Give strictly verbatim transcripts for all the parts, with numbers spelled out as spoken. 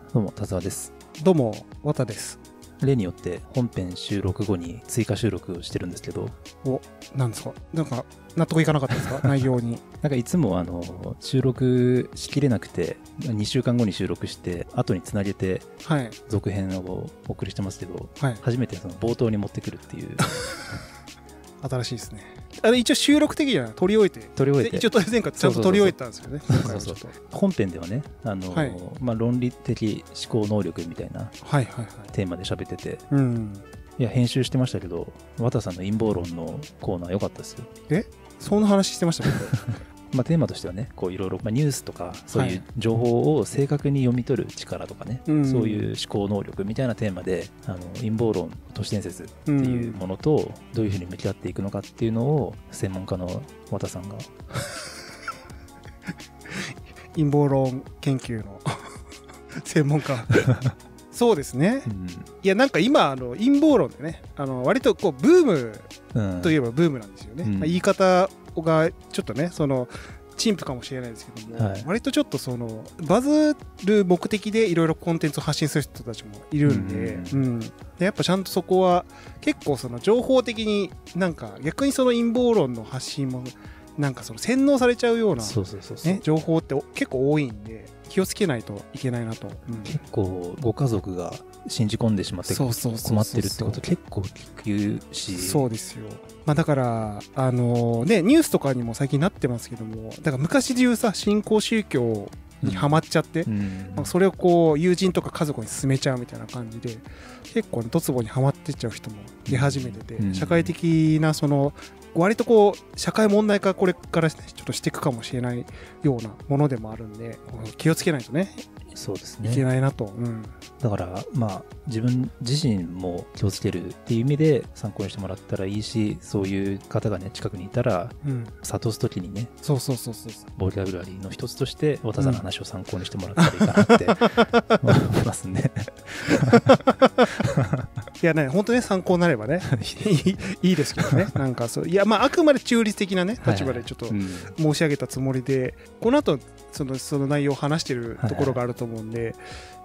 どうも田沢です。 どうも綿です。 例によって本編収録後に追加収録をしてるんですけど、 お、なんですか、なんか納得いかなかったですか内容に。 なんかいつもあの収録しきれなくてにしゅうかんごに収録して後につなげて続編をお送りしてますけど、はい、初めてその冒頭に持ってくるっていう新しいですね。あれ一応収録的には取り終えて取り終えて一応前回ちゃんと取り終えたんですよね。 本編ではね、あの、はい、まあ、論理的思考能力みたいなテーマで喋ってて、はいはいはい、うん、いや編集してましたけど、綿さんの陰謀論のコーナー良かったですよ。 え、そんな話してましたね。 まあテーマとしてはね、こういろいろニュースとかそういう情報を正確に読み取る力とかね、はい、そういう思考能力みたいなテーマで、あの陰謀論、都市伝説っていうものとどういうふうに向き合っていくのかっていうのを専門家の綿さんが陰謀論研究の専門家そうですね、うん、いやなんか今あの陰謀論でね、あの割とこうブームといえばブームなんですよね、うん、まあ、言い方がちょっとね、その陳腐かもしれないですけども、はい、割とちょっとそのバズる目的でいろいろコンテンツを発信する人たちもいるんで、うんうん、でやっぱちゃんとそこは結構その情報的になんか逆にその陰謀論の発信もなんかその洗脳されちゃうような情報って結構多いんで気をつけないといけないなと、うん、 結構ご家族が信じ込んでしまって困ってるってこと結構聞くし、 そうですよ、まあ、だからあのねニュースとかにも最近なってますけども、だから昔でいうさ新興宗教にハマっちゃって、うん、まあ、それをこう友人とか家族に勧めちゃうみたいな感じで結構ねドツボにはまってっちゃう人も出始めてて、うん、社会的なその割とこう社会問題化これからちょっとしていくかもしれないようなものでもあるんで、気をつけないとね、 そうですね、 いけないなと、うん、 だからまあ自分自身も気をつけるっていう意味で参考にしてもらったらいいし、そういう方がね近くにいたら、うん、諭す時にね、 そうそうそうそう、 ボキャブラリーの一つとして綿さんの話を参考にしてもらったらいいかなって思いますね。 いやね、本当ね参考になればねいいですけどね、なんかそう、いやまああくまで中立的なね立場でちょっと申し上げたつもりで、はいはい、うん、この後そのその内容を話してるところがあると思うんで、はいはい、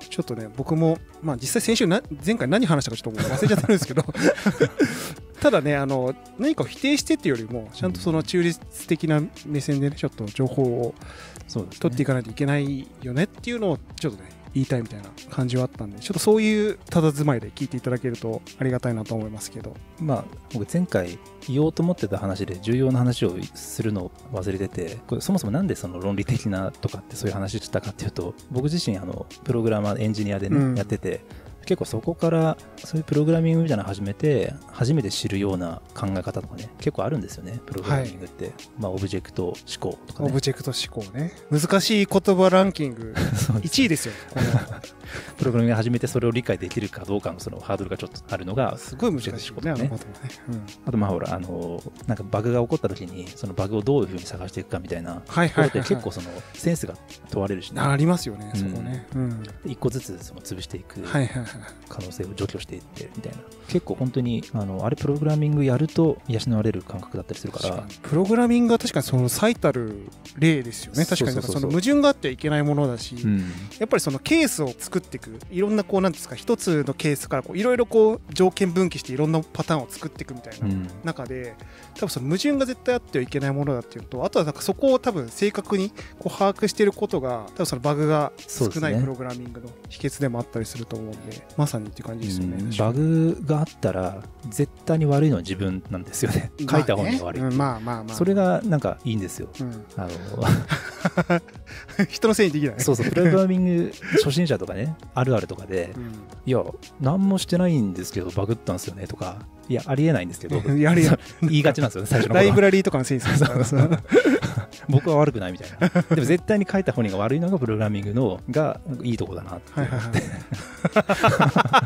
ちょっとね僕もまあ実際先週な前回何話したかちょっと忘れちゃってるんですけどただね、あの何かを否定してっていうよりもちゃんとその中立的な目線でねちょっと情報を取っていかないといけないよねっていうのをちょっとね言いたいみたいな感じはあったんで、ちょっとそういう佇まいで聞いていただけるとありがたいなと思いますけど、 まあ僕前回言おうと思ってた話で重要な話をするのを忘れてて、これそもそもなんでその論理的なとかってそういう話したかっていうと、僕自身あのプログラマーエンジニアでね、うん、やってて、結構そこからそういうプログラミングみたいなの始めて初めて知るような考え方とかね結構あるんですよね、プログラミングって、はい、まあオブジェクト思考とかね、 オブジェクト思考ね、難しい言葉ランキングいちいですよこのプログラミング始めてそれを理解できるかどうかのそのハードルがちょっとあるのがすごい難しいね、あの言葉ね、 うん、あとまあほらあのなんかバグが起こった時にそのバグをどういうふうに探していくかみたいな、はいはいはいはい、結構そのセンスが問われるしね、 ありますよね、うん、そこね、うん、 一個ずつその潰していく可能性を除去していってみたいな、結構本当にあのあれプログラミングやると養われる感覚だったりするから、かプログラミングは確かにその最たる例ですよね。確かにその矛盾があってはいけないものだし、うん、やっぱりそのケースを作っていく、いろんなこうなんですか、一つのケースからこういろいろこう条件分岐していろんなパターンを作っていくみたいな中で、うん、多分その矛盾が絶対あってはいけないものだっていうのと、あとはなんかそこを多分正確にこう把握していることが多分そのバグが少ないプログラミングの秘訣でもあったりすると思うんで、まさにっていう感じですよね、うん、 バグがあったら絶対に悪いのは自分なんですよね、書いた本人が悪い、まあね、うん、まあまあまあ、それがなんかいいんですよ、うん、あの人のせいにできないそうそう、プログラミング初心者とかねあるあるとかで、うん、いや何もしてないんですけどバグったんですよねとか、いやありえないんですけどやるや言いがちなんですよね最初のライブラリーとかのせいですから僕は悪くないみたいな、でも絶対に書いた本人が悪いのがプログラミングのがいいとこだなって思って、はいはい、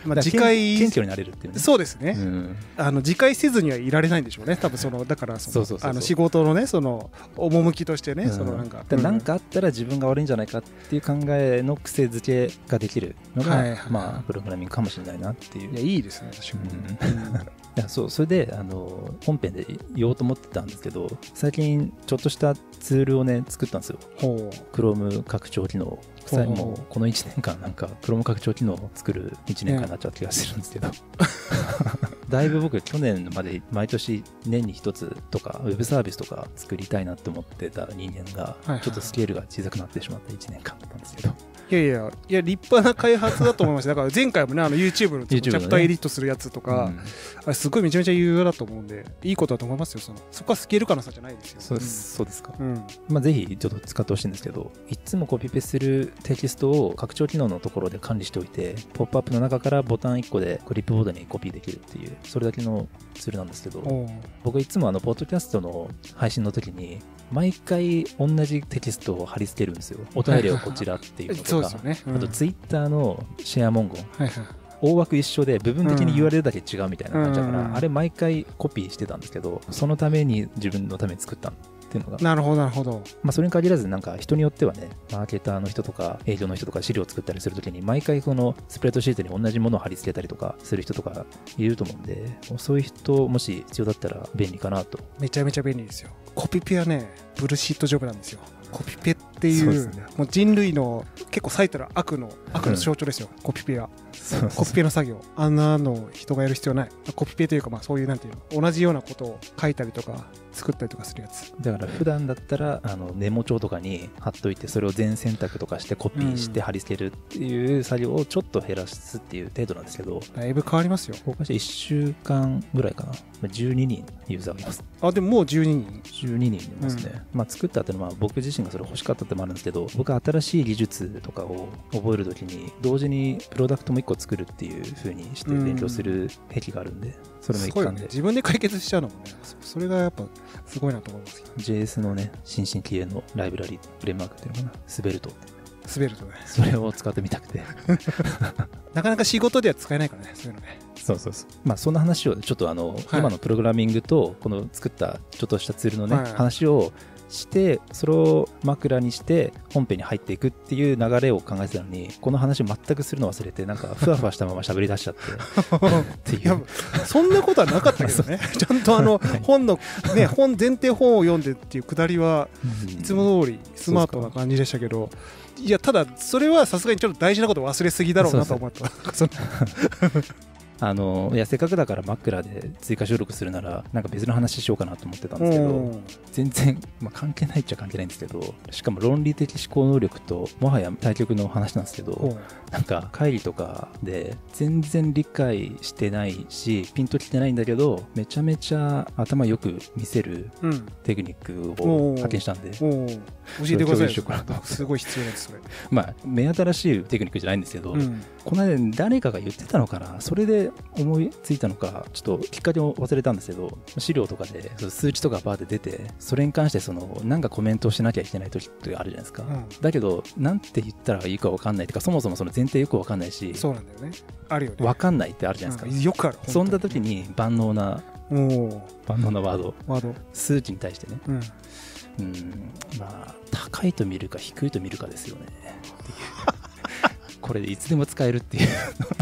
まあ次回謙虚になれるっていうね、 そうですね、うん、あの自戒せずにはいられないんでしょうね多分、そのだからそのあの仕事のねその趣としてね、うん、そのなんか何かあったら自分が悪いんじゃないかっていう考えの癖づけができるのが、はいはいはい、まあプログラミングかもしれないなっていう。 いやいいですね確かに、うんいやそうそれであの本編で言おうと思ってたんですけど、最近ちょっとしたツールをね作ったんですよ。 ほう Chrome 拡張機能。もうこのいちねんかんなんか Chrome 拡張機能を作るいちねんかんになっちゃう気がするんですけど、ね、だいぶ僕去年まで毎年年に一つとかウェブサービスとか作りたいなって思ってた人間がちょっとスケールが小さくなってしまったいちねんかんだったんですけど、 いやいやいや立派な開発だと思いました。だから前回もねあの YouTube のチャプターエディットするやつとか、うん、あれすごいめちゃめちゃ有用だと思うんでいいことだと思いますよ。そのそこはスケール感の差じゃないですよ。 そうです、うん、そうですか、 うんまあ、ぜひちょっと使ってほしいんですけど、いつもコピペするテキストを拡張機能のところで管理しておいて、ポップアップの中からボタンいっこでクリップボードにコピーできるっていうそれだけのツールなんですけど、僕いつもあのポッドキャストの配信の時に毎回同じテキストを貼り付けるんですよ。お便りをこちらっていうのとか、ねうん、あとツイッターのシェア文言、はいはい、大枠一緒で部分的に ユーアールエル だけ違うみたいな感じだから、うん、あれ毎回コピーしてたんですけど、そのために自分のために作ったっていうのが、 なるほどなるほど。 まあそれに限らずなんか人によってはね、マーケターの人とか営業の人とか資料を作ったりするときに毎回このスプレッドシートに同じものを貼り付けたりとかする人とかいると思うんで、そういう人もし必要だったら便利かなと。 めちゃめちゃ便利ですよ。コピペはねブルシットジョブなんですよ。コピペっていう、ね、もう人類の結構最たる悪の悪の象徴ですよ、うん、コピペは。そうそうそう、コピペの作業あんなの人がやる必要ない。コピペというかまあそういうなんていうの同じようなことを書いたりとか作ったりとかするやつだから普段だったらあのメモ帳とかに貼っといてそれを全選択とかしてコピーして貼り付けるっていう作業をちょっと減らすっていう程度なんですけど、 だいぶ変わりますよ。 公開していっしゅうかんぐらいかな、じゅうににんユーザーがいます。 あでももうじゅうににんじゅうににんいますね、うんまあ、作ったってのは僕自身がそれ欲しかったってのもあるんですけど、僕は新しい技術とかを覚えるときに同時にプロダクトもいっこ作るっていう風にして勉強する癖があるんで、それも一環で、 ね、自分で解決しちゃうのもね、それがやっぱすごいなと思います。 ジェイエス のね新進気鋭のライブラリフレームワークっていうのかな、スベルトスベルトね、 それを使ってみたくてなかなか仕事では使えないからね、そういうのね。 そうそうそう、まあそんな話をちょっとあの、はい、今のプログラミングとこの作ったちょっとしたツールのね、はい、話をしてそれを枕にして本編に入っていくっていう流れを考えてたのに、この話を全くするの忘れてなんかふわふわしたまま喋り出しちゃってっていう。いやそんなことはなかったけどねちゃんとあの本のね本前提本を読んでっていうくだりはいつも通りスマートな感じでしたけど、いやただそれはさすがにちょっと大事なことを忘れすぎだろうなと思ったあのいやせっかくだから枕で追加収録するならなんか別の話しようかなと思ってたんですけど、全然、まあ、関係ないっちゃ関係ないんですけど、しかも論理的思考能力ともはや対極の話なんですけど、なんか会議とかで全然理解してないしピンときてないんだけどめちゃめちゃ頭よく見せるテクニックを発見したんで、 うん、教えてくださいよ。すごい必要ですそれ。 まあ目新しいテクニックじゃないんですけど、うん、この間誰かが言ってたのかな、それで思いついたのかちょっときっかけを忘れたんですけど、資料とかで数値とかバーって出てそれに関してそのなんかコメントをしなきゃいけない時ってあるじゃないですか、うん、だけどなんて言ったらいいか分かんないとか、そもそもその前提よく分かんないし、 そうなんだよね、あるよね、 分かんないってあるじゃないですか、 うん、よくある。 そんな時に万能な万能なワード、 ワード数値に対してね、 うん、 うんまあ高いと見るか低いと見るかですよねっていうこれでいつでも使えるっていう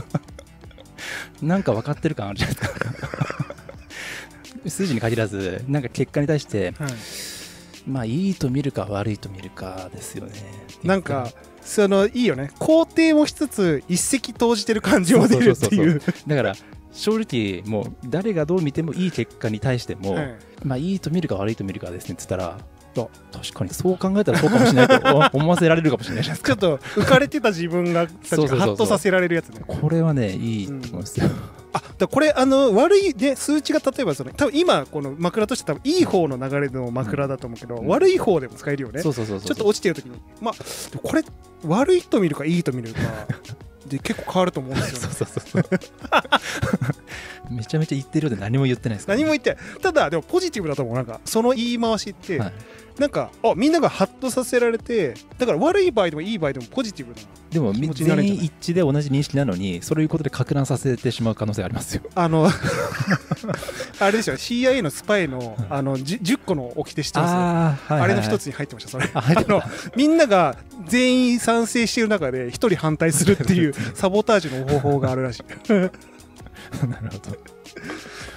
なんか分かってる感あるじゃないですか数字に限らずなんか結果に対して、はい、まあいいと見るか悪いと見るかですよね。 なんかそのいいよね、肯定もしつつ一石投じてる感じも出るっていう。 だから正直もう誰がどう見てもいい結果に対しても、はい、まあいいと見るか悪いと見るかですねって言ったら、確かにそう考えたらそうかもしれないと思わせられるかもしれないじゃないですか。 ちょっと浮かれてた自分がハッとさせられるやつね。 これはねいいと思いますよ、うん、 あだこれあの悪い、ね、数値が例えばその多分今この枕として多分いい方の流れの枕だと思うけど、うん、悪い方でも使えるよね。ちょっと落ちてる時に、まあ、これ悪いと見るかいいと見るかで結構変わると思うんですよ、ね、そうそうそうそうめちゃめちゃ言ってるようで何も言ってないですから、 ね、何も言ってない。ただでもポジティブだと思う。なんかその言い回しって、はい、なんかあみんながハッとさせられて、だから悪い場合でもいい場合でもポジティブなでも全員一致で同じ認識なのにそういうことで攪乱させてしまう可能性がありますよ。 あのあれでしょ シーアイエー のスパイの、あの 10, 10個の掟してますよ。 あ,、はいはいはい、あれの一つに入ってました。それ あ, あのみんなが全員賛成している中で一人反対するっていうサボタージュの方法があるらしいなるほど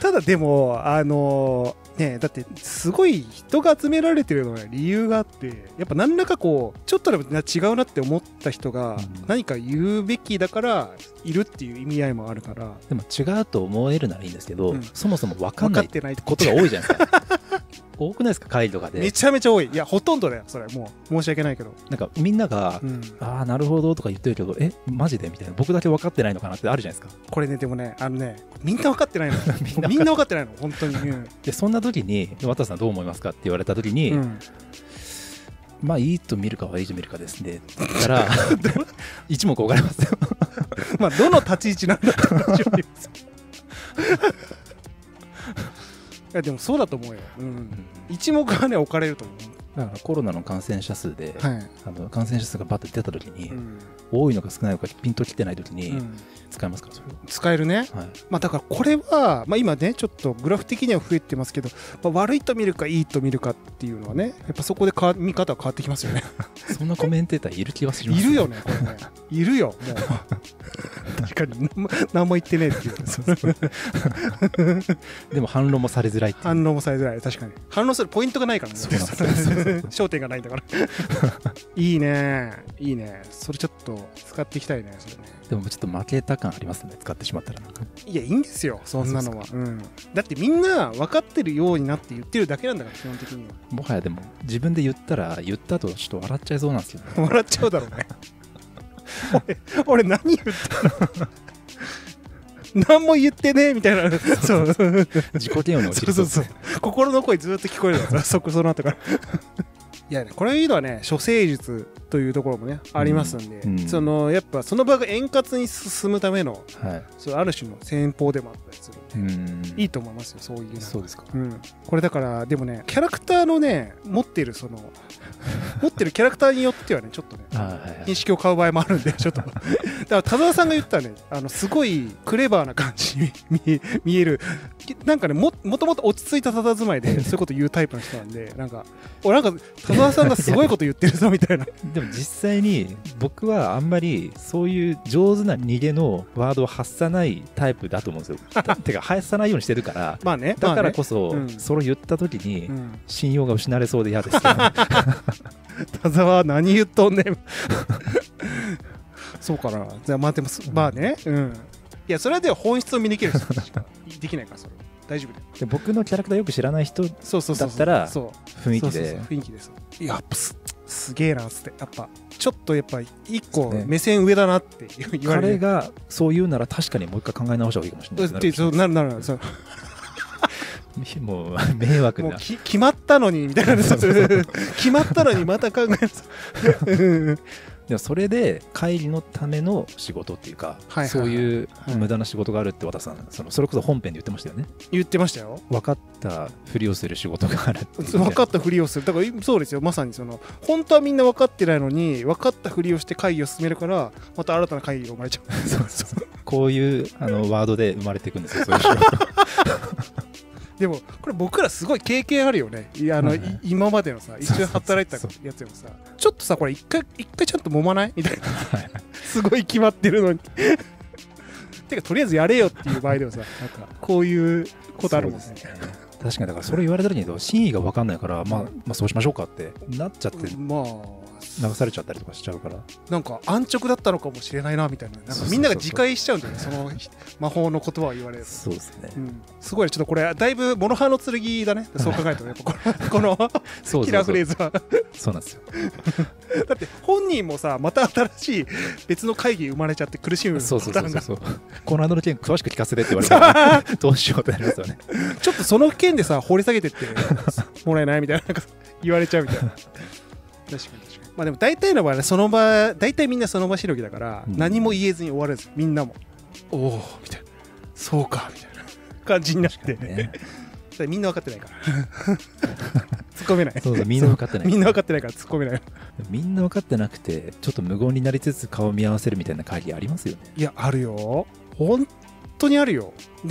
ただでもあのーね、だってすごい人が集められてるのは理由があって、やっぱ何らかこうちょっとでも違うなって思った人が何か言うべきだからいるっていう意味合いもあるから。 でも違うと思えるならいいんですけど、うん、そもそも分かんないことが多いじゃないですか。多くないですか、会議とかで。 めちゃめちゃ多い。いやほとんどだよそれ。もう申し訳ないけど、 なんかみんなが、うん、ああなるほどとか言ってるけど、えマジでみたいな、僕だけ分かってないのかなってあるじゃないですか。 これねでもねあのねみんな分かってないの。みんな分かってないの本当に、うん、 でそんな時に渡さんどう思いますかって言われた時に、うん、まあいいと見るか悪いと見るかですねって言ったら一目置かれますよ。 まあどの立ち位置なんだって話はあります。いやでもそうだと思うよ、うんうん、一目はね置かれると思う。 だからコロナの感染者数で、はい、あの感染者数がバッと出た時に、うん、多いのか少ないのかピンときてない時に、うん、使えますかそれ。 使えるね、はい、まあ、だからこれは、まあ、今ねちょっとグラフ的には増えてますけど、まあ、悪いと見るかいいと見るかっていうのはねやっぱそこでか見方は変わってきますよね。そんなコメンテーターいる気はします、 ね、いるよねこれね。いるよもう確かに何も言ってねえっていう。そうそうでも反論もされづらいっていう。 反論もされづらい。確かに反論するポイントがないからね。そうなんです焦点がないんだから。いいねいいね。それちょっと使っていきたいねそれね。 でもちょっと負けた感ありますね使ってしまったら。なんかいやいいんですよそんなのは。うん、だってみんな分かってるようになって言ってるだけなんだから基本的には。 もはやでも自分で言ったら言った後ちょっと笑っちゃいそうなんですよ、ね、 笑っちゃうだろうね。俺, 俺何言ったの。何も言ってねえみたいな。そう自己嫌悪に陥る。 そうそうそう心の声ずっと聞こえるからそこその後から。いやねこれいいのはね処世術というところもねありますんで、うんうん、そのやっぱその場が円滑に進むための、はい、そある種の戦法でもあったりするんで、うん、いいと思いますよそういうの。 そうですか、 うん、これだからでもねキャラクターのね持ってるその持ってるキャラクターによってはねちょっとね認識を買う場合もあるんでちょっとだから田沢さんが言ったらねあのすごいクレバーな感じに 見, 見えるなんかね も, もともと落ち着いた佇まいでそういうこと言うタイプの人なんでなんか俺なんか田沢さんがすごいこと言ってるぞみたいな。 でも実際に僕はあんまりそういう上手な逃げのワードを発さないタイプだと思うんですよ。てか発さないようにしてるからまあ、ね、だからこそ、まあねうん、それを言った時に信用が失われそうで嫌ですけど、ね、 田沢何言っとんねん。そうかな。じゃあまあでもまあね、うん、いやそれはでも本質を見抜ける人しかできないからそれ大丈夫だよ。 で僕のキャラクターよく知らない人だったら雰囲気で雰囲気です。やっぱ す, すげえなっつってやっぱちょっとやっぱ一個目線上だなって言われる。 彼がそう言うなら確かにもう一回考え直した方がいいかもしれないですね。 なるなるなる。 もう迷惑なもうき決まったのにみたいな。決まったのにまた考えでもそれで会議のための仕事っていうか、はいはいはい、そういう無駄な仕事があるって和田さん、そのそれこそ本編で言ってましたよね。 言ってましたよ。 分かったふりをする仕事があるって分かったふりをする。だからそうですよまさにその本当はみんな分かってないのに分かったふりをして会議を進めるからまた新たな会議が生まれちゃう。そうそうこういうあのワードで生まれていくんですよそういう仕事。 でもこれ僕らすごい経験あるよね。あの、はいはい、今までのさ一緒に働いてたやつでもさちょっとさこれ一回一回ちゃんと揉まないみたいな。すごい決まってるのに。てかとりあえずやれよっていう場合でもさなんかこういうことあるもんね。 確かにだからそれ言われた時に真意が分かんないから、まあ、まあそうしましょうかってなっちゃって、まあ流されちゃったりとかしちゃうから、 なんか安直だったのかもしれないなみたいな、なんかみんなが自戒しちゃうんだよね、その魔法の言葉を言われる。 そうですね、 うん、すごいちょっとこれだいぶモノハの剣だね。そう考えるとねこのこのキラーフレーズはそうなんですよ。 だって本人もさまた新しい別の会議生まれちゃって苦しむ。 そうそうそうそうこのあの件詳しく聞かせてって言われたらどうしようってなりますよね。 ちょっとその件でさ掘り下げてってもらえないみたいな、なんか言われちゃうみたいな。確かに確かに。まあでも大体の場合はその場大体みんなその場しのぎだから、うん、何も言えずに終わるんですよみんなも。おおみたいな、そうかみたいな感じになって、ね、みんな分かってないから突っ込めない。 そうそうみんな分かってないみんな分かってないから突っ込めない。 みんな分かってなくてちょっと無言になりつつ顔見合わせるみたいな会議ありますよね。 いやあるよ本当にあるよ。で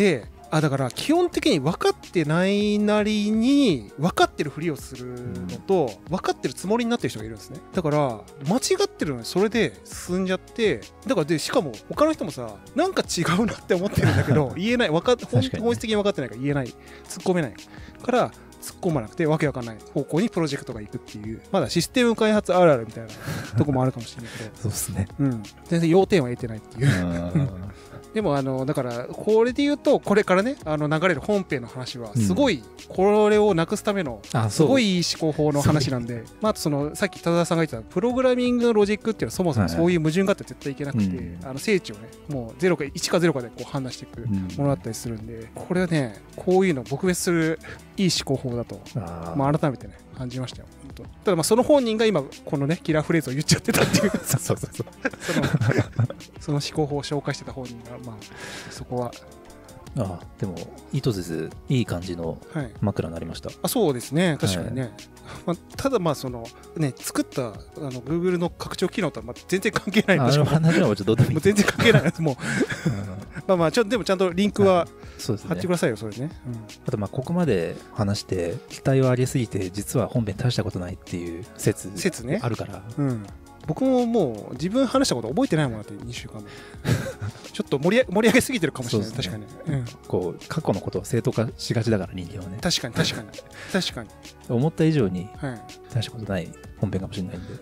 あだから基本的に分かってないなりに分かってるふりをするのと、分かってるつもりになってる人がいるんですね。だから間違ってるのにそれで進んじゃって、だからでしかも他の人もさなんか違うなって思ってるんだけど言えない、分かっ本質的に分かってないから言えない、突っ込めないから突っ込まなくてわけわかんない方向にプロジェクトが行くっていう、まだシステム開発あるあるみたいなとこもあるかもしれないけどそうですね、 うん、全然要点は得てないっていうでもあのだからこれで言うとこれからねあの流れる本編の話はすごいこれをなくすためのすごいいい思考法の話なんで、まあ、あとそのさっき多田さんが言ってたプログラミングのロジックっていうのはそもそもそういう矛盾があって絶対いけなくて、あの精値をねもうゼロかいちかゼロかでこう判断していくものだったりするんで、これはねこういうのを撲滅するいい思考法だとあ、まあ、改めてね感じましたよ。ただまあその本人が今このねキラーフレーズを言っちゃってたっていうそうそうそうそのその思考法を紹介してた本人がまあそこはああでも意図せずいい感じの枕になりました、はい、 あそうですね確かにね、はいまあ、ただまあそのね作ったあの Google の拡張機能とはまあ全然関係ないんですけど、 話はちょっとどうでもいい全然関係ないですもうまあまあちょでもちゃんとリンクは貼ってくださいよ、それね、うん、 あとまあここまで話して期待を上げすぎて実は本編大したことないっていう説説ねあるから、 うん僕ももう自分話したこと覚えてないもんだってにしゅうかんもちょっと盛り盛り上げすぎてるかもしれない、ね、確かに、うん、 こう過去のことを正当化しがちだから人間はね確かに確かに確かに思った以上に大したことない本編かもしれないんで、はい、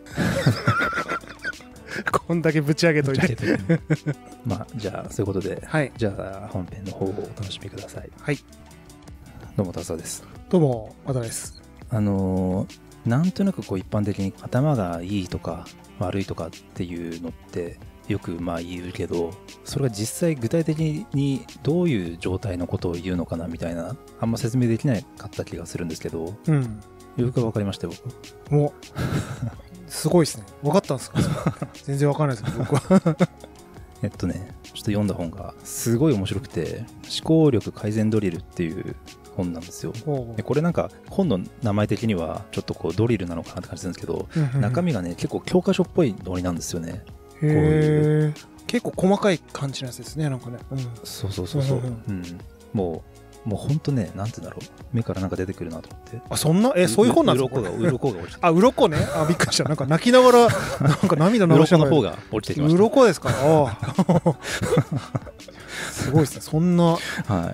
こんだけぶち上げといてまあじゃあそういうことで、はい、じゃあ本編の方をお楽しみください。 はいどうも田澤です。 どうも和田です。 あのー、なんとなくこう一般的に頭がいいとか悪いとかっていうのってよくまあ言うけど、それが実際具体的にどういう状態のことを言うのかなみたいなあんま説明できなかった気がするんですけど、うん、よく分かりましたよ僕。 おすごいですね。分かったんですか全然分かんないですけど僕はえっとねちょっと読んだ本がすごい面白くて、思考力改善ドリルっていう本なんですよ。でこれなんか本の名前的にはちょっとこうドリルなのかなって感じするんですけど、中身がね結構教科書っぽいノリなんですよね。 へー結構細かい感じのやつですねなんかね、うん、 そうそうそうそう、うん、もうもうほんとねなんて言うんだろう、目からなんか出てくるなと思って。 あそんなえそういう本なんですか。 うろこがうろこが落ちてあうろこねあびっくりしたなんか泣きながらなんか涙流しながらうろこの方が落ちてきました。 うろこですかあすごいですねそんな、はい、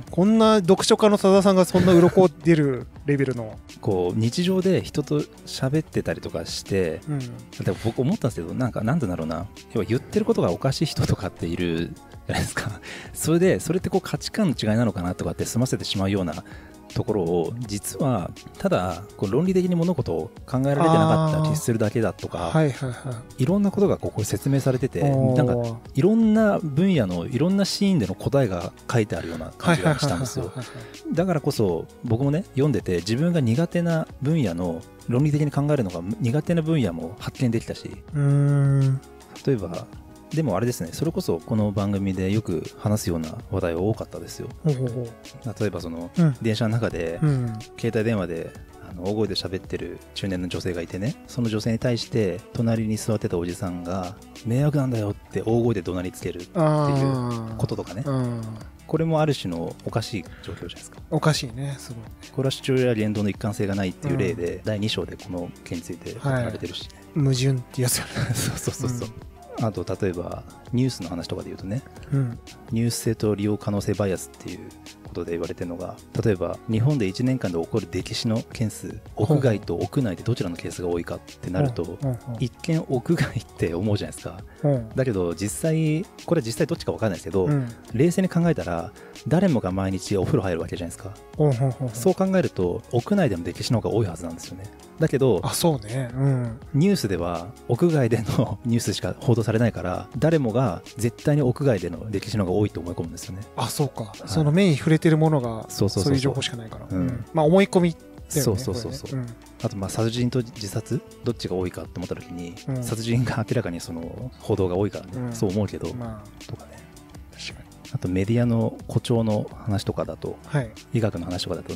こんな読書家の佐田さんがそんな鱗出るレベルのこう日常で人と喋ってたりとかして、うん、でも僕思ったんですけどなんかなんてだろうな、要は言ってることがおかしい人とかっているじゃないですか。それでそれってこう価値観の違いなのかなとかって済ませてしまうようなところを、実はただこう論理的に物事を考えられてなかったりするだけだとか、はいはいはい、いろんなことがここに説明されてて、なんかいろんな分野のいろんなシーンでの答えが書いてあるような感じがしたんですよ。だからこそ僕もね読んでて自分が苦手な分野の論理的に考えるのが苦手な分野も発見できたし、うーん例えばでもあれですね、それこそこの番組でよく話すような話題は多かったですよ。ほうほうほう例えばその、うん、電車の中で、うん、携帯電話であの大声で喋ってる中年の女性がいてね、その女性に対して隣に座ってたおじさんが迷惑なんだよって大声で怒鳴りつけるっていうこととかね、これもある種のおかしい状況じゃないですか。 おかしいねすごい。 これは主張や言動の一貫性がないっていう例で、うん、だいに章でこの件について語られてるし、 はい、矛盾ってやつよねそうそうそうそう、うん、あと例えばニュースの話とかで言うとね、うん、ニュース性と利用可能性バイアスっていうことで言われてるのが、例えば日本でいちねんかんで起こる溺死の件数、屋外と屋内でどちらのケースが多いかってなると、一見屋外って思うじゃないですか。だけど実際これは実際どっちか分かんないですけど、うん、冷静に考えたら誰もが毎日お風呂入るわけじゃないですか。そう考えると屋内でも溺死の方が多いはずなんですよね。だけどあそうね、うん、 ニュースでは屋外でのニュースしか報道されないから、誰もが絶対に屋外での溺死の方が多いと思い込むんですよね。 あそうか、はい、その目に触れてるものがそういう情報しかないから、うん、まあ思い込みだよね。 そうそうそうそう、ね、うん、あとまあ殺人と自殺どっちが多いかって思った時に、うん、殺人が明らかにその報道が多いからね、うん、そう思うけど、まあ、とかね。確かに。あとメディアの誇張の話とかだと、はい、医学の話とかだとね、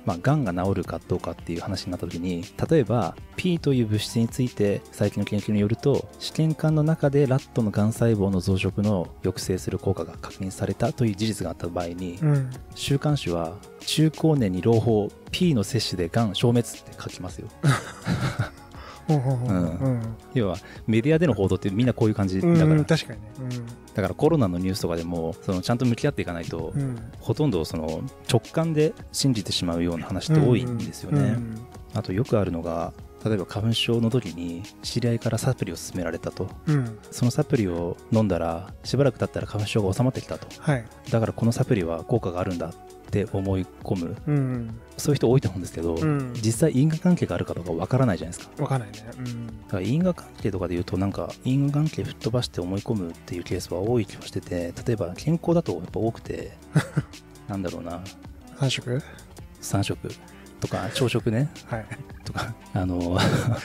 まあ、がんが治るかどうかっていう話になった時に、例えば P という物質について最近の研究によると、試験管の中でラットのがん細胞の増殖の抑制する効果が確認されたという事実があった場合に、うん、週刊誌は中高年に朗報 P の摂取でがん消滅って書きますよ。要はメディアでの報道ってみんなこういう感じだから、うん、 確かにね、うん、 だからコロナのニュースとかでもそのちゃんと向き合っていかないと、うん、ほとんどその直感で信じてしまうような話って多いんですよね、うんうん、あとよくあるのが、例えば花粉症の時に知り合いからサプリを勧められたと、うん、そのサプリを飲んだらしばらく経ったら花粉症が収まってきたと、はい、だからこのサプリは効果があるんだって思い込む、うん、そういう人多いと思うんですけど、うん、実際因果関係があるかどうかわからないじゃないですか。 わからないね、うん、 だから因果関係とかでいうと、なんか因果関係吹っ飛ばして思い込むっていうケースは多い気がしてて、例えば健康だとやっぱ多くてなんだろうな、 さん食さん食とか朝食ね、はい、とかあの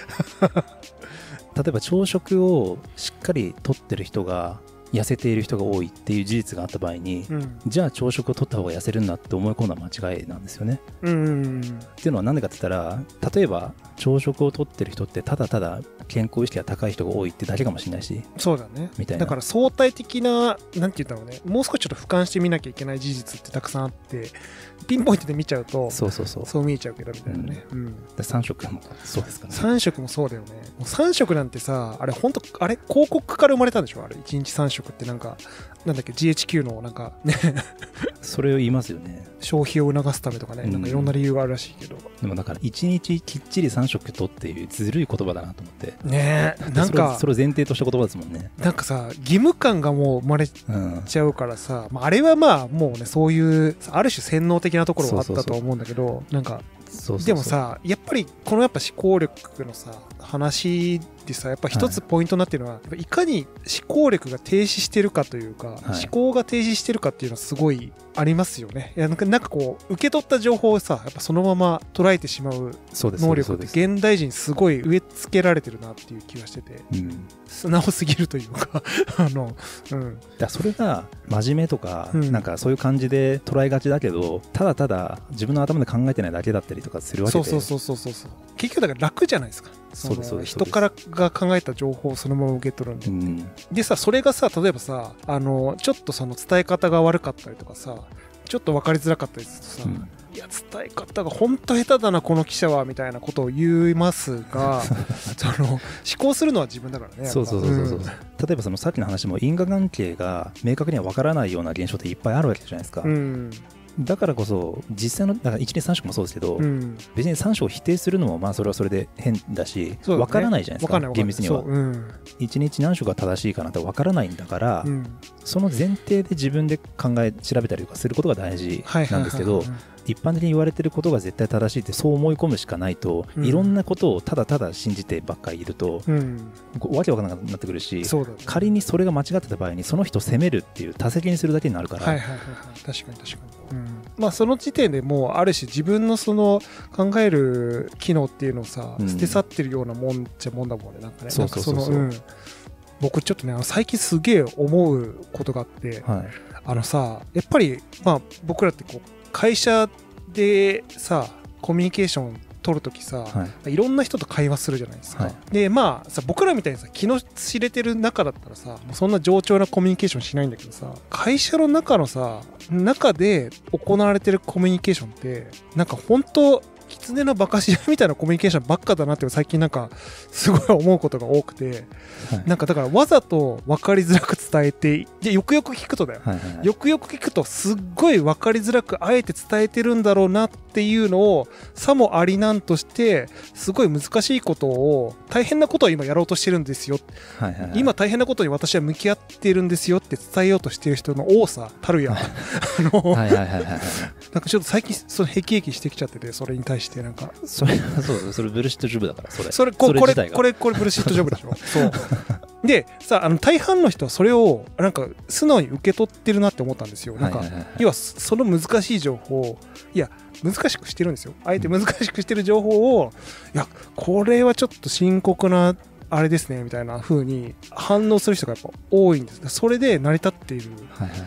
例えば朝食をしっかりとってる人が痩せている人が多いっていう事実があった場合に、うん、じゃあ朝食をとった方が痩せるんだって思い込んだ間違いなんですよね、うんうんうん、っていうのはなんでかって言ったら、例えば朝食をとってる人ってただただ健康意識が高い人が多いってだけかもしれないし、 そうだね、 みたいな。 だから相対的な、なんて言うんだろうね、もう少しちょっと俯瞰してみなきゃいけない事実ってたくさんあって、ピンポイントで見ちゃうとそうそうそうそう見えちゃうけどみたいなね、うんうん、さん食もそうですかね。 さん食もそうだよね。もうさん食なんてさ、あれ本当あれ広告から生まれたんでしょ、あれいちにちさん食ってなんかなんだっけ ジーエイチキュー のなんかねそれを言いますよね、 消費を促すためとかね、なんかいろんな理由があるらしいけど、 でもだからいちにちきっちりさん食とっていうずるい言葉だなと思ってね。えなんかそれを前提とした言葉ですもんね。 なんかさ義務感がもう生まれちゃうからさ、うん、まあ、あれはまあもうねそういうある種洗脳的なところがあったとは思うんだけど、そうそうそう、なんかそうそうそう、でもさやっぱりこのやっぱ思考力のさ話でさ、やっぱ一つポイントになっているのは、はい、いかに思考力が停止してるかというか、はい、思考が停止してるかっていうのはすごいありますよね。いやなんか、なんかこう受け取った情報をさやっぱそのまま捉えてしまう能力って現代人すごい植え付けられてるなっていう気がしてて、うん、素直すぎるというかあの、うん、 だそれが真面目とか、うん、なんかそういう感じで捉えがちだけど、ただただ自分の頭で考えてないだけだったりとかするわけで、 そうそうそうそうそう、結局だから楽じゃないですか。そうですそうです、人からが考えた情報をそのまま受け取るんで、うん、でさそれがさ例えばさあのちょっとその伝え方が悪かったりとかさ、ちょっと分かりづらかったりするとさ、うん、いや伝え方が本当下手だなこの記者はみたいなことを言いますがその思考するのは自分だからね。 そうそうそうそう、うん、例えばそのさっきの話も因果関係が明確には分からないような現象っていっぱいあるわけじゃないですか、うん、だからこそ実際のだからいちにちさん食もそうですけど、うん、別にさん食を否定するのもまあそれはそれで変だし、ね、分からないじゃないですか厳密には、うん、いちにち何食が正しいかなって分からないんだから、うん、その前提で自分で考え調べたりとかすることが大事なんですけど、一般的に言われてることが絶対正しいってそう思い込むしかないと、うん、いろんなことをただただ信じてばっかりいると、うん、わけわからなくなってくるし、ね、仮にそれが間違ってた場合にその人を責めるっていう多責にするだけになるから、はいはいはいはい、 確かに確かに、うん、まあその時点でもうある種自分のその考える機能っていうのをさ、うん、捨て去ってるようなもんっちゃもんだもんね。なんかね、そうそうそうそう、僕ちょっとね最近すげえ思うことがあって、はい、あのさやっぱりまあ僕らってこう会社でさコミュニケーション取るときさ、はい、いろんな人と会話するじゃないですか、はい、でまあさ僕らみたいにさ気の知れてる中だったらさもうそんな冗長なコミュニケーションしないんだけどさ、会社の中のさ中で行われてるコミュニケーションってなんか本当狐のバカし合いみたいなコミュニケーションばっかだなって最近なんかすごい思うことが多くて、はい、なんかだからわざと分かりづらく伝えて、でよくよく聞くとだよ、はいはいはい、よくよく聞くとすっごい分かりづらくあえて伝えてるんだろうなっていうのをさもありなんとしてすごい難しいことを大変なことを今やろうとしてるんですよ、はいはいはい、今大変なことに私は向き合ってるんですよって伝えようとしてる人の多さたるや、はい、あの、はいはいはいはい、なんかちょっと最近そのへきへきしてきちゃってて、それに対してなんかそれそうそれブルシットジョブだから、それそれここれこれこれブルシットジョブでしょそうでさあの大半の人はそれをなんか素直に受け取ってるなって思ったんですよ。なんか、はいはいはいはい、要はその難しい情報をいや難しくしてるんですよ。あえて難しくしてる情報を、いやこれはちょっと深刻なあれですねみたいな風に反応する人がやっぱ多いんです。それで成り立っている、はいはい、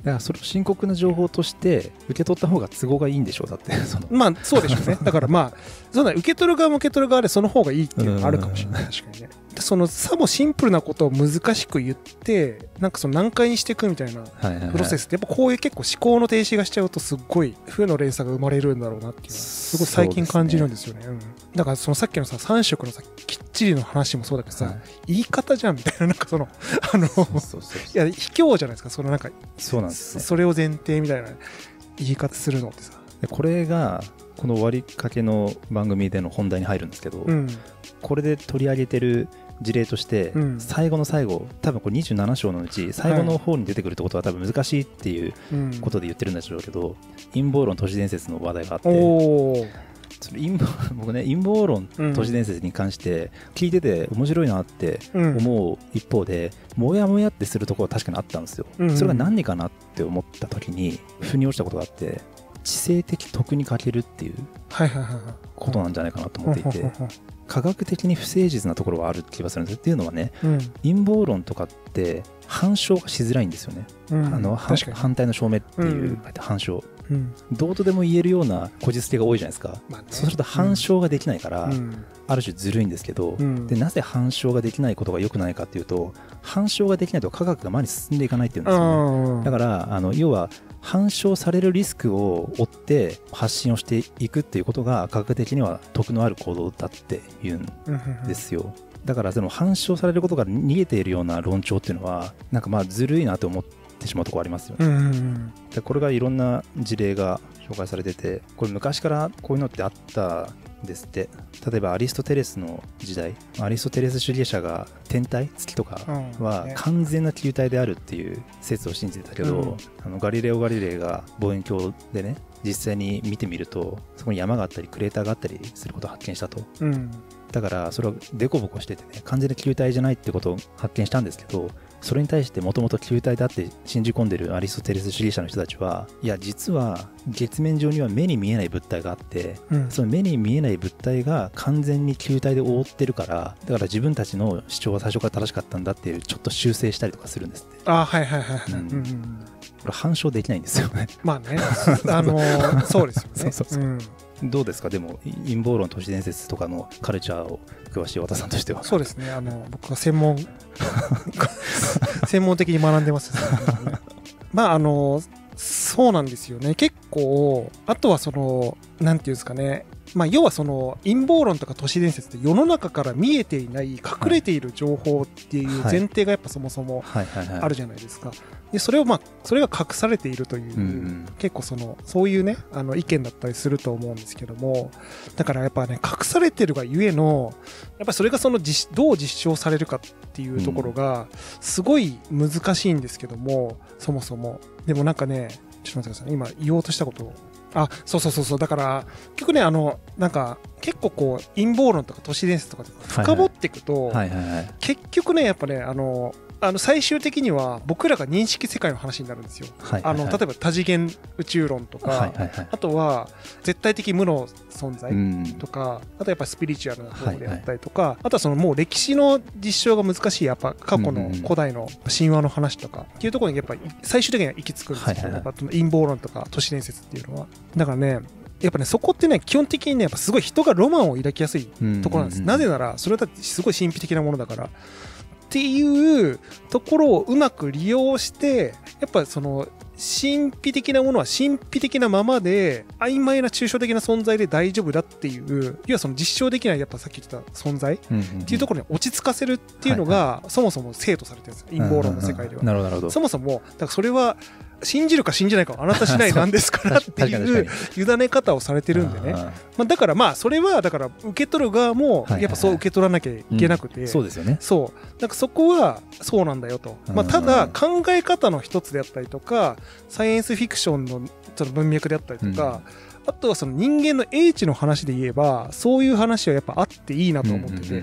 だからそれを深刻な情報として受け取った方が都合がいいんでしょう。だってそのまあそうでしょうね。だからまあそうだ、受け取る側も受け取る側でその方がいいっていうのがあるかもしれない。確かにね。でそのさもシンプルなことを難しく言ってなんかその難解にしていくみたいなプロセスってやっぱこういう結構思考の停止がしちゃうとすっごい負の連鎖が生まれるんだろうなっていうのはすごい最近感じるんですよね。うん、だからそのさっきのささん色のさきっちりの話もそうだけどさ、はい、言い方じゃんみたいな、なんかそのあのそうそうそうそう、いや卑怯じゃないですか、そのなんかそうなんですね、 それを前提みたいな言い方するのってさ。 でこれがこの終わりかけの番組での本題に入るんですけど、うん、これで取り上げてる事例として、うん、最後の最後多分これにじゅうなな章のうち最後の方に出てくるってことは多分難しいっていうことで言ってるんでしょうけど、うん、陰謀論都市伝説の話題があって、おそれ陰謀僕ね陰謀論都市伝説に関して聞いてて面白いなって思う一方で、うん、もやもやってするところは確かにあったんですよ、うんうん、それが何かなって思った時に腑に落ちたことがあって、知性的徳に欠けるっていうことなんじゃないかなと思っていて、科学的に不誠実なところはある気がするんです。っていうのはね、うん、陰謀論とかって反証がしづらいんですよね、うん、あの反対の証明っていう、うん、反証、うん、どうとでも言えるようなこじつけが多いじゃないですか、まあね、そうすると反証ができないから、うん、ある種ずるいんですけど、うん、でなぜ反証ができないことが良くないかっていうと、反証ができないと科学が前に進んでいかないっていうんですよね。だからあの要は反証されるリスクを負って発信をしていくっていうことが科学的には得のある行動だっていうんですよ。だからその反証されることが逃げているような論調っていうのはなんかまあずるいなと思ってしまうところありますよね、うんうんうん、でこれがいろんな事例が紹介されてて、これ昔からこういうのってあったんですって。例えばアリストテレスの時代、アリストテレス主義者が天体月とかは完全な球体であるっていう説を信じてたけど、うん、あのガリレオ・ガリレイが望遠鏡でね実際に見てみるとそこに山があったりクレーターがあったりすることを発見したと、うん、だからそれはデコボコしててね完全な球体じゃないってことを発見したんですけど、それに対してもともと球体だって信じ込んでるアリストテレス主義者の人たちは、いや実は月面上には目に見えない物体があって、うん、その目に見えない物体が完全に球体で覆ってるから、だから自分たちの主張は最初から正しかったんだっていうちょっと修正したりとかするんですって。 あ、はいはいはい、うんうん、 これ反証できないんですよね。 まあね、あのー、そうですよね。そうそうそう、 うん、どうですか。でも陰謀論都市伝説とかのカルチャーを詳しい和田さんとしては。 そうですね、あの僕は専門専門的に学んでます、ね、まああのそうなんですよね。結構あとはそのなんていうんですかね、まあ、要はその陰謀論とか都市伝説って世の中から見えていない隠れている情報っていう前提がやっぱそもそもあるじゃないですか。でそれをまあそれが隠されているという、うん、結構そのそういうねあの意見だったりすると思うんですけども、だからやっぱね隠されてるがゆえのやっぱりそれがその実どう実証されるかっていうところがすごい難しいんですけども、そもそもでもなんかねちょっと待ってください、今言おうとしたことをあ、そうそうそうそう、だから結局ねあのなんか結構こう陰謀論とか都市伝説とか深掘っていくと、はいはいはいはい、結局ねやっぱねあのあの最終的には僕らが認識世界の話になるんですよ、はいはいはい、あの例えば多次元宇宙論とか、はいはいはい、あとは絶対的無の存在とか、うん、あとやっぱスピリチュアルな方であったりとか、はいはい、あとはそのもう歴史の実証が難しいやっぱ過去の古代の神話の話とかっていうところにやっぱり最終的には行き着くんですよ、はいはいはい、やっぱ陰謀論とか都市伝説っていうのは。だからねやっぱねそこってね基本的にねやっぱすごい人がロマンを抱きやすいところなんです、うんうんうん、なぜならそれはだってすごい神秘的なものだからっていうところをうまく利用してやっぱその神秘的なものは神秘的なままで曖昧な抽象的な存在で大丈夫だっていう要はその実証できないやっぱさっき言った存在っていうところに落ち着かせるっていうのがそもそも生徒されてるんです陰謀論の世界では。なるほど。そもそもだからそれは信じるか信じないかはあなた次第なんですからっていう委ね方をされてるんでね、まあ、だからまあそれはだから受け取る側もやっぱそう受け取らなきゃいけなくて、 そうですよね。 そうだからそこはそうなんだよと、まあ、ただ考え方の一つであったりとかサイエンスフィクションのその文脈であったりとか、うん、あとはその人間の英知の話で言えばそういう話はやっぱあっていいなと思ってて、うんうんうん、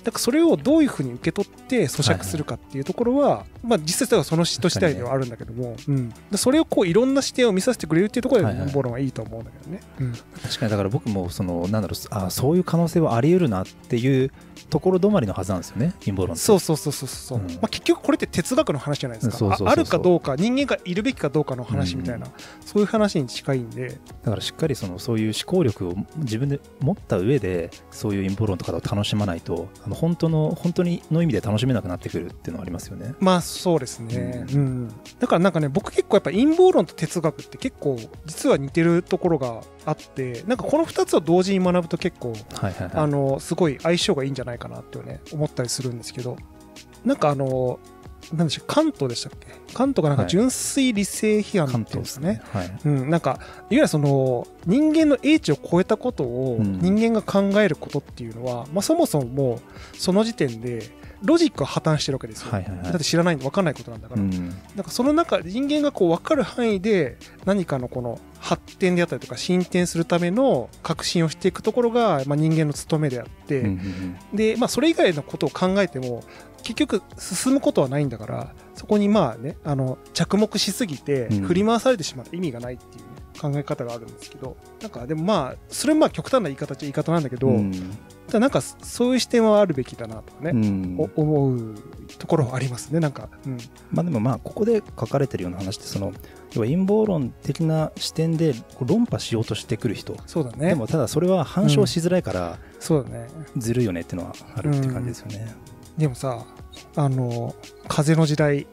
だからそれをどういうふうに受け取って咀嚼するかっていうところは、はいはい、まあ、実際はその人次第ではあるんだけども、うん、それをこういろんな視点を見させてくれるっていうところで陰謀論はいいと思うんだけどね、はいはい、うん、 確かにだから僕もそのなんだろう、あ、そういう可能性はあり得るなっていうところ止まりのはずなんですよね、陰謀論って。そうそうそうそうそう、うん、まあ、結局これって哲学の話じゃないですか。そうそうそうそう、あるかどうか、人間がいるべきかどうかの話みたいな、うん、そういう話に近いんで、 だからしっかりそのそういう思考力を自分で持った上でそういう陰謀論とかを楽しまないと、あの本当の本当にの意味で楽しめなくなってくるっていうのはありますよね。 まあそうですね、うんうん、だからなんかね、僕結構やっぱ陰謀論と哲学って結構実は似てるところがあって、なんかこのふたつを同時に学ぶと結構、はいはいはい、あのすごい相性がいいんじゃないかなってね思ったりするんですけど、なんかあのなんでしょう、カントでしたっけ、カントがなんか純粋理性批判っていうんですね、はい、うん、なんかいわゆるその人間の英知を超えたことを人間が考えることっていうのは、うん、まあ、そもそももうその時点でロジックが破綻してるわけですよ、はいはいはい、だって知らない分かんないことなんだから、うん、なんかその中人間がこう分かる範囲で何かのこの発展であったりとか進展するための革新をしていくところが、まあ、人間の務めであって、うんうんうん、で、まあ、それ以外のことを考えても結局進むことはないんだから、そこにまあね、あの着目しすぎて振り回されてしまう意味がないっていう、ね、考え方があるんですけど、なんかでもまあそれもまあ極端な言い方っちゃ言い方なんだけど、うん、ただなんかそういう視点はあるべきだなとかね、うん、思うところはありますね。なんか、うん、 まあでもまあここで書かれてるような話って、その要は陰謀論的な視点で論破しようとしてくる人、 そうだね、 でもただそれは反証しづらいから、うん、 そうだね、 ずるいよねっていうのはあるっていう感じですよね、 うん、でもさ、あの風の時代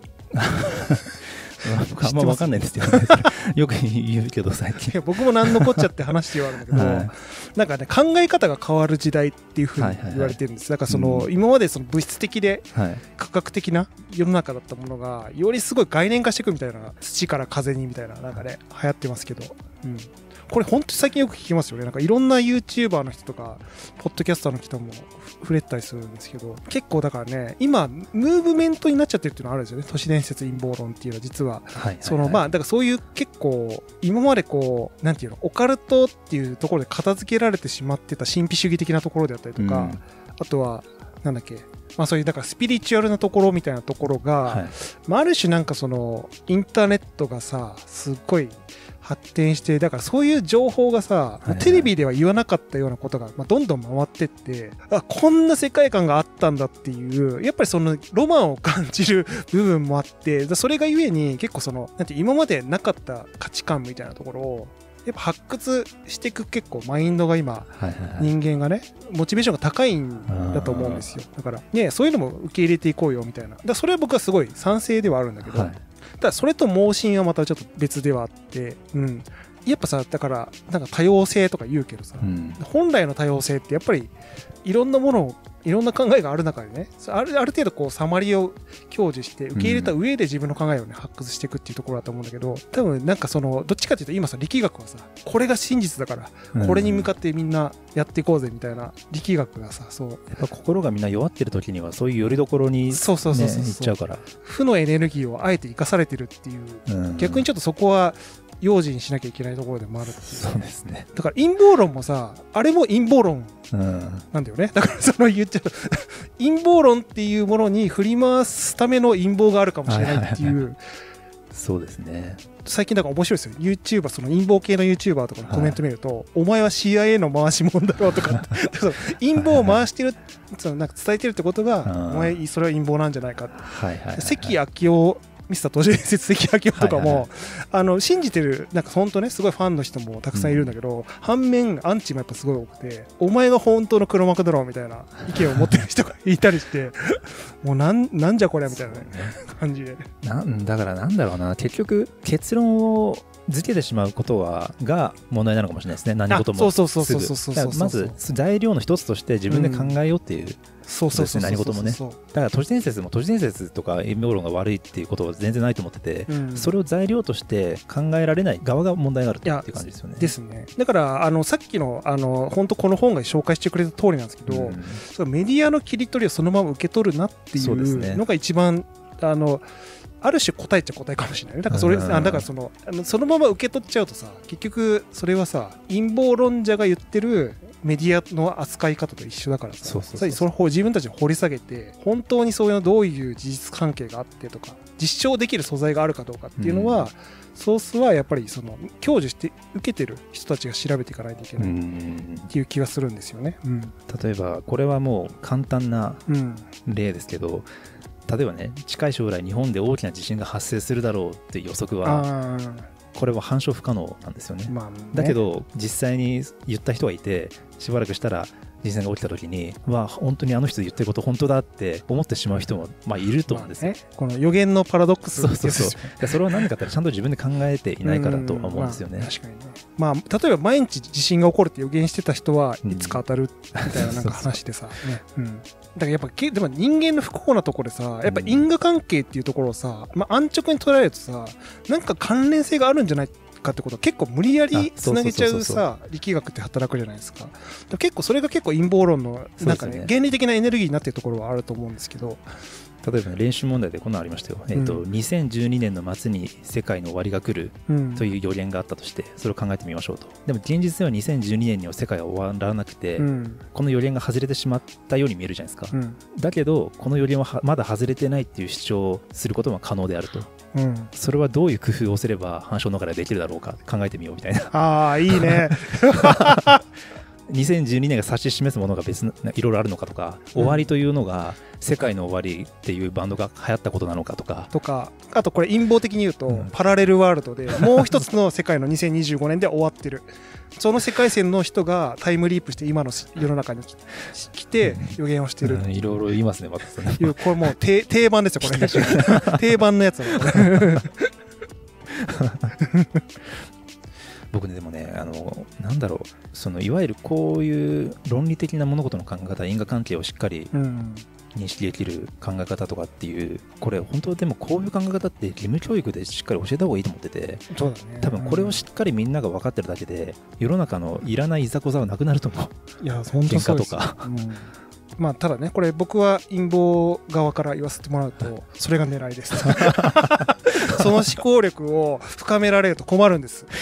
僕あんま分かんないですよねよく言うけど最近。いや僕も何のこっちゃって話ではあるんだけど、はい、なんかね、考え方が変わる時代っていうふうに言われてるんです、はいはいはい、だからその、うん、今までその物質的で科学的な世の中だったものがよりすごい概念化していくみたいな、土から風にみたいな、なんかね流行ってますけど、うん、これ本当に最近よく聞きますよね。なんかいろんな YouTuber の人とかポッドキャスターの人も触れたりするんですけど、結構だからね、今ムーブメントになっちゃってるっていうのはあるんですよね。都市伝説陰謀論っていうのは実は、はいはいはい、そのまあだからそういう結構今までこうなんていうの、オカルトっていうところで片付けられてしまってた神秘主義的なところであったりとか、うん、あとはなんだっけ、まあ、そういうだからスピリチュアルなところみたいなところが、はい、まあ、ある種なんかそのインターネットがさすっごい発展して、だからそういう情報がさ、はいはい、テレビでは言わなかったようなことが、まあ、どんどん回ってって、あ、こんな世界観があったんだっていう、やっぱりそのロマンを感じる部分もあって、それがゆえに結構そのなんて今までなかった価値観みたいなところをやっぱ発掘していく結構マインドが今、はいはいはい、人間がねモチベーションが高いんだと思うんですよ。だからね、そういうのも受け入れていこうよみたいな、だからそれは僕はすごい賛成ではあるんだけど、はい、ただそれと盲信はまたちょっと別ではあって、うん、やっぱさ、だからなんか多様性とか言うけどさ、うん、本来の多様性ってやっぱりいろんなものをいろんな考えがある中でね、ある、ある程度こうサマリーを享受して受け入れた上で自分の考えをね発掘していくっていうところだと思うんだけど、多分なんかそのどっちかっていうと今さ、力学はさ、これが真実だからこれに向かってみんなやっていこうぜみたいな力学がさ、そうやっぱ心がみんな弱ってる時にはそういう拠り所にね、そうそうそうそう、行っちゃうから、 負のエネルギーをあえて生かされてるっていう、うん、逆にちょっとそこは用心しなきゃいけないところでもあるっていう、ね、 そうですね。 だから陰謀論もさ、あれも陰謀論なんだよね、うん、だからその言っちゃう陰謀論っていうものに振り回すための陰謀があるかもしれないっていう、はいはいはい、 そうですね。 最近だから面白いですよ、 YouTuber、 その陰謀系の YouTuber とかのコメント見ると、はい、お前は シーアイエー の回し者だろうとか陰謀を回してる、そのなんか伝えてるってことが、お前それは陰謀なんじゃないかって、はいはいはいはい、関明夫ミスター都市伝説的明夫とかも、はいはいはい、あの信じてるなんか本当ねすごいファンの人もたくさんいるんだけど、うん、反面アンチもやっぱすごい多くて、お前が本当の黒幕だろうみたいな意見を持ってる人がいたりしてもうなんなんじゃこれみたいな、ね、感じで、 なんだからなんだろうな、結局結論を付けてしまうことはが問題なのかもしれないですね。何事もすぐまず材料の一つとして自分で考えようっていう、うん、そうそうそうそう、何事もね。だから都市伝説も都市伝説とか陰謀論が悪いっていうことは全然ないと思ってて、うん、それを材料として考えられない側が問題があるっていう感じですよね。 ですね。だからあのさっきのあの本当この本が紹介してくれた通りなんですけど、うん、そのメディアの切り取りをそのまま受け取るなっていうのが一番あのある種答えっちゃ答えかもしれないね。だからそれ、うん、あだからそのあのそのまま受け取っちゃうとさ、結局それはさ陰謀論者が言ってるメディアの扱い方と一緒だからさ、 そうそうそうそう、 それを自分たちを掘り下げて本当にそういうのどういう事実関係があってとか実証できる素材があるかどうかっていうのは、うん、ソースはやっぱりその享受して受けてる人たちが調べていかないといけないっていう気がするんですよね、うん、 例えばこれはもう簡単な例ですけど、うん、例えばね近い将来日本で大きな地震が発生するだろうっていう予測はこれは反証不可能なんですよね、まあね、だけど実際に言った人がいてしばらくしたら地震が起きた時にわあ本当にあの人言ってること本当だって思ってしまう人もまあいると思うんですよ、まあね、 この予言のパラドックス、 そうそうそう、それは何かってちゃんと自分で考えていないからとは思うんですよね、 まあ、確かにね、まあ、例えば毎日地震が起こるって予言してた人はいつか当たるみたいななんか話でさ、ね、うん、だからやっぱでも人間の不幸なところでさやっぱ因果関係っていうところをさ、まあ、安直に捉えるとさなんか関連性があるんじゃないかってことは結構無理やりつなげちゃうさ力学って働くじゃないですか。結構それが結構陰謀論のなんかね、ね、原理的なエネルギーになっているところはあると思うんですけど、 例えば、ね、練習問題でこんなのありましたよ、うん、えーと、にせんじゅうにねんの末に世界の終わりが来るという予言があったとしてそれを考えてみましょうと。でも現実ではにせんじゅうにねんには世界は終わらなくて、うん、この予言が外れてしまったように見えるじゃないですか、うん、だけどこの予言はまだ外れてないっていう主張をすることも可能であると、うん、それはどういう工夫をすれば反証逃れできるだろうか考えてみようみたいな。 ああいいねにせんじゅうにねんが指し示すものが別ないろいろあるのかとか、うん、終わりというのが世界の終わりっていうバンドが流行ったことなのかとかとか、あとこれ陰謀的に言うと、うん、パラレルワールドでもう一つの世界のにせんにじゅうごねんで終わってるその世界線の人がタイムリープして今の世の中に来て予言をしてる、 うんうん、いろいろ言いますね、またそれこれもう定定番ですよこれ定番のやつだ僕ねでもねあのなんだろうそのいわゆるこういう論理的な物事の考え方因果関係をしっかり認識できる考え方とかっていうこれ本当でもこういう考え方って義務教育でしっかり教えた方がいいと思ってて、 そうだね、 多分これをしっかりみんなが分かってるだけで世の中のいらないいざこざはなくなると思う。 いや本当そうです、喧嘩とか、うんまあ、ただねこれ僕は陰謀側から言わせてもらうとそれが狙いですその思考力を深められると困るんです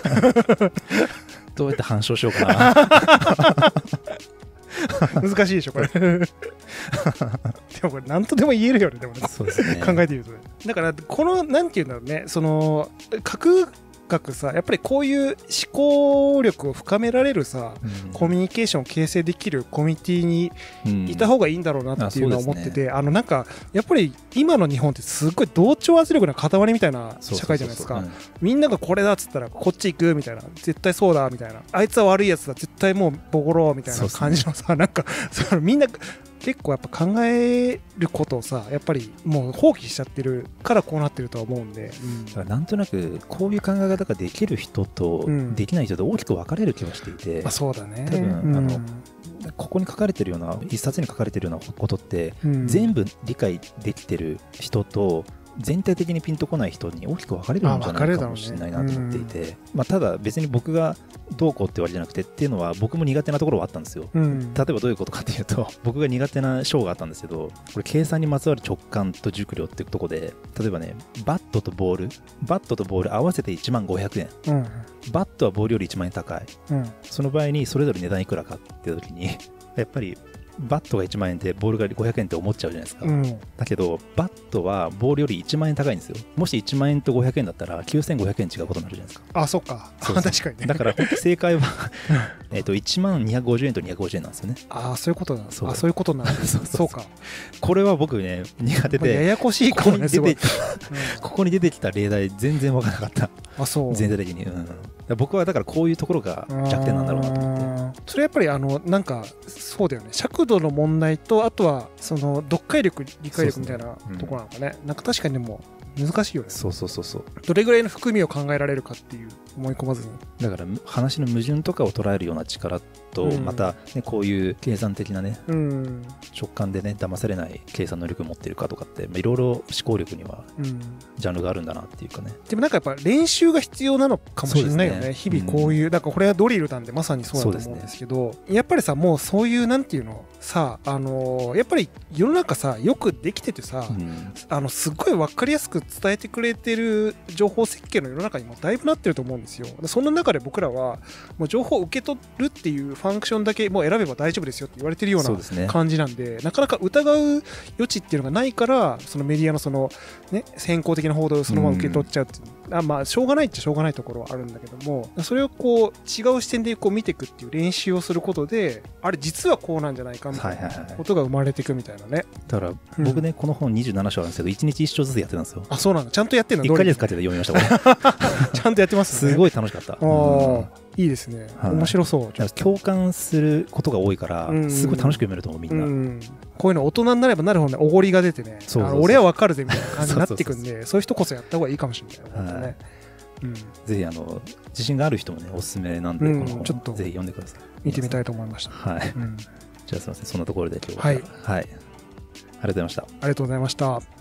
どうやって反証しようかな難しいでしょこれでもこれ何とでも言えるよねでもね、そうですね考えてみるとね。だからこのなんていうんだろうねその核学さやっぱりこういう思考力を深められるさ、うん、コミュニケーションを形成できるコミュニティにいた方がいいんだろうなっていうのは思ってて、うん、あ, ね、あのなんかやっぱり今の日本ってすごい同調圧力の塊みたいな社会じゃないですか。みんながこれだっつったらこっち行くみたいな絶対そうだみたいなあいつは悪いやつだ絶対もうボコろうみたいな感じのさ、ね、なんかそのみんな結構やっぱ考えることをさやっぱりもう放棄しちゃってるからこうなってるとは思うんで、うん、だからなんとなくこういう考え方ができる人とできない人と大きく分かれる気がしていて、 うん、あそうだね多分、うん、あのここに書かれてるような一冊に書かれてるようなことって、うん、全部理解できてる人と全体的にピンとこない人に大きく分かれるんじゃないかもしれないなと思っていて、ねうんまあ、ただ別に僕がどうこうってわけじゃなくてっていうのは僕も苦手なところはあったんですよ、うん、例えばどういうことかっていうと僕が苦手な章があったんですけどこれ計算にまつわる直感と熟慮っていうところで例えばねバットとボールバットとボール合わせていちまんごひゃくえん、うん、バットはボールよりいちまんえん高い、うん、その場合にそれぞれ値段いくらかっていう時にやっぱりバットがいちまんえんでボールがごひゃくえんって思っちゃうじゃないですか、うん、だけどバットはボールよりいちまんえん高いんですよ。もしいちまんえんとごひゃくえんだったらきゅうせんごひゃくえん違うことになるじゃないですか。 あそっかそうそう確かにね。 だから正解はえといちまんにひゃくごじゅうえんとにひゃくごじゅうえんなんですよね。 あそういうことなんです。あそういうことなんですそうそうか。 これは僕ね苦手でややこしいかもねすごいここに出てきた例題全然分からなかった。 あそう全体的に、うん、僕はだからこういうところが弱点なんだろうなと思って。 それやっぱりあのなんかそうだよね尺度の問題とあとはその読解力理解力みたいなところなのかね、うん、なんか確かにでも難しいよね。 そうそうそうそうどれぐらいの含みを考えられるかっていう思い込まずにだから話の矛盾とかを捉えるような力と、うん、また、ね、こういう計算的なね、うん、直感でね騙されない計算能力を持ってるかとかっていろいろ思考力にはジャンルがあるんだなっていうかね、うん、 でもなんかやっぱ練習が必要なのかもしれないよね、ね、日々こういう、うん、だからこれはドリルなんでまさにそうだと思うんですけど、ね、やっぱりさもうそういうなんていうのさあのー、やっぱり世の中さよくできててさ、うん、あのすっごい分かりやすく伝えてくれてる情報設計の世の中にもだいぶなってると思うんですよ。その中で僕らはもう情報を受け取るっていうファンクションだけもう選べば大丈夫ですよって言われてるようそうですねな感じなんで、なかなか疑う余地っていうのがないから、そのメディアのその、ね、先行的な報道をそのまま受け取っちゃうっていう、うん、あまあしょうがないっちゃしょうがないところはあるんだけども、それをこう違う視点でこう見ていくっていう練習をすることで、あれ実はこうなんじゃないかみたいなことが生まれていくみたいなね。 だから僕ね、うん、この本にじゅうなな章あるんですけど、いちにちいっ章ずつやってたんですよ。 あ、そうなんだ。ちゃんとやってんの？ いっかげつかけて読みましたこれちゃんとやってますね。 すごい楽しかった。 あ、うん、いいですね、はい、面白そう。 共感することが多いから、うん、すごい楽しく読めると思うみんな、うん、 こういうの大人になればなるほどね、おごりが出てね、そうそうそう、俺は分かるぜみたいな感じになっていくんで、そういう人こそやった方がいいかもしれない、はい、ね、うん、ぜひあの自信がある人もねおすすめなんで、うん、このちょっとぜひ読んでください。 見てみたいと思いました。 はい、うん、じゃあすみません、そんなところで今日は、 はい、 はい、ありがとうございました。 ありがとうございました。